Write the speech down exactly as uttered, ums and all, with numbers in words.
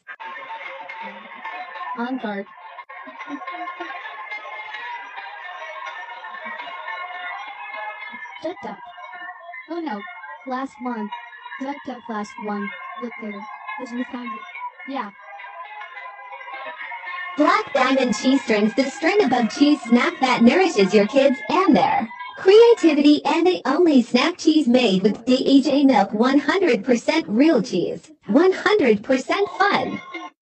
On guard. Duck duck. Oh no. Last one. Duck duck last one. Look there. Did you find it? Yeah. Black Diamond Cheestrings, the string above cheese snack that nourishes your kids and their creativity, and the only snack cheese made with D H A milk, one hundred percent real cheese, one hundred percent fun.